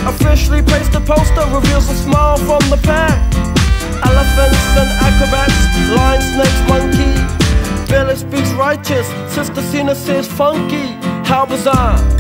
Officially placed a poster, reveals a smile from the pack. Elephants and acrobats, lion, snakes, monkey. Billy speaks righteous, Sister Cena says funky. How bizarre!